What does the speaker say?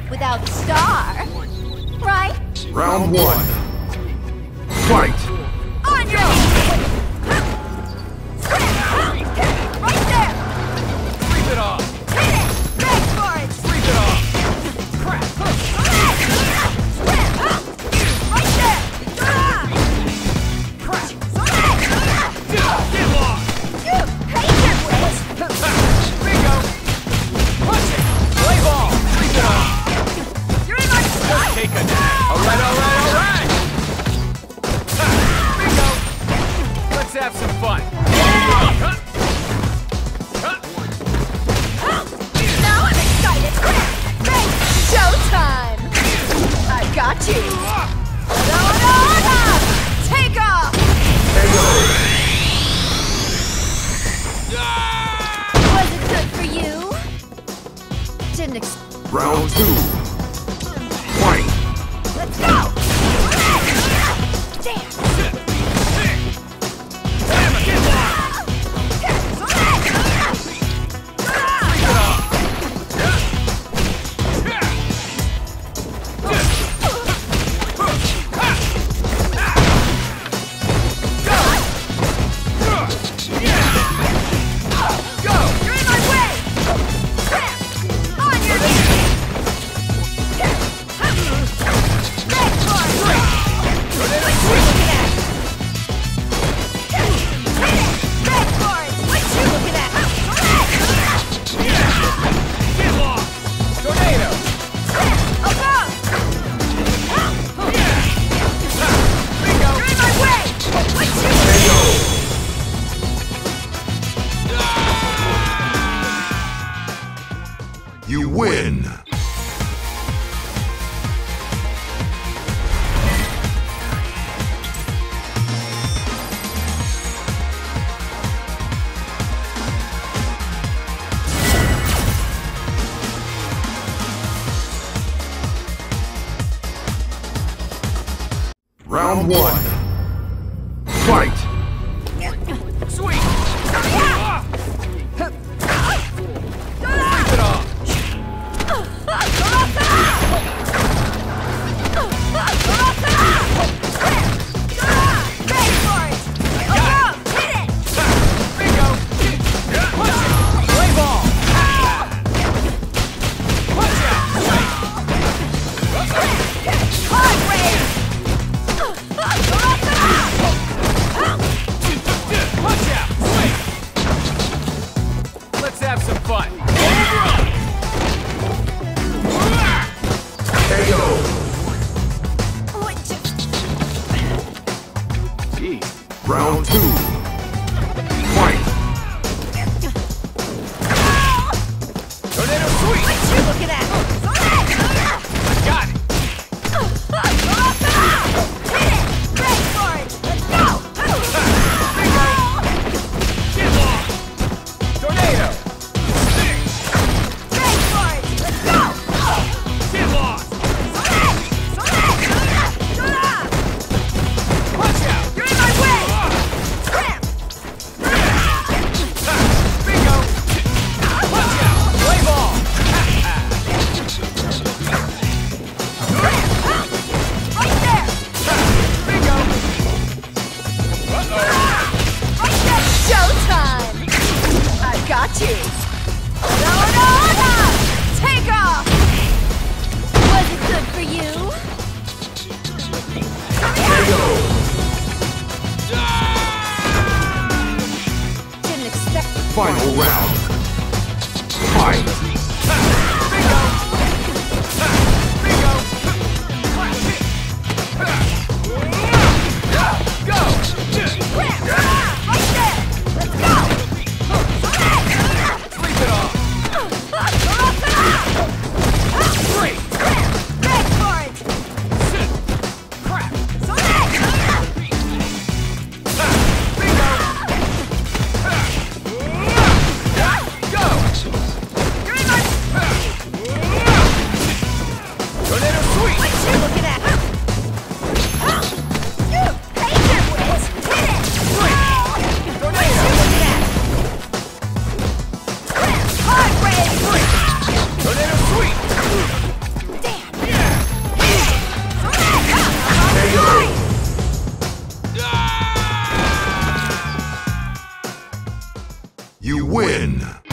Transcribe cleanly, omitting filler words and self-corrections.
without Star. Right? Round one. Fight! On your knees! Right there! Sweep it off! Hit it! Beg for it! Sweep it off! Crap! Right there! Crap! Get lost! You hate your wit! Bingo! Punch it! Play ball! Sweep it off! You're in my sight! Take a nap! Alright! Bingo! Let's have some fun! Now I'm excited! Great! Showtime! I got you! Take off! Was it good for you? Didn't Round two. Fight! Let's go! Damn! Get lost! You're in my way! On your knees! Beg for it! What you looking at? Beg for it! What you looking at? Get lost! Tornado! Above! Bingo! You're in my way! What you looking You win! Round one. Fight! Sweet! Yeah! Sweep it off! Beg for it! Above! Hit it! Bingo! Punch it! Play ball! Punch out! Hard wave! Punch out! Swing! Let's have some fun! KO! What Jeez. Round two. Fight! Tornado sweep! you looking at? Got it! Hit it! Beg for it! Let's go! Get lost! Tornado! Sting! Beg for it! Let's go! Get lost! Punch out! You're in my way! Bingo! Punch out! Play ball! Right there! Bingo! Right there! Showtime! I got you! Take off! Was it good for you? Didn't expect Final round. Fight! Bingo! Bingo! Go! Right there! Let's go! Sweep it off! Three! Beg for it! Crap! You're in win.